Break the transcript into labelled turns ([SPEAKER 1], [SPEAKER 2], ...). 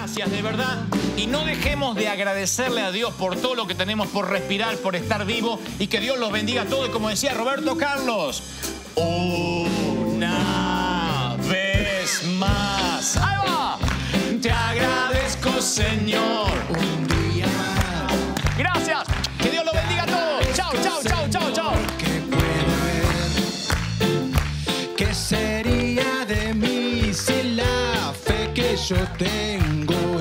[SPEAKER 1] gracias, de verdad. Y no dejemos de agradecerle a Dios por todo lo que tenemos, por respirar, por estar vivo. Y que Dios los bendiga a todos. Y como decía Roberto Carlos, una vez más. ¡Ahí va! Te agradezco, Señor. Un día más. Gracias. Que Dios los bendiga a todos. Chao, chao, chao, chao, chao.
[SPEAKER 2] ¿Qué sería de mí sin la fe que yo tengo?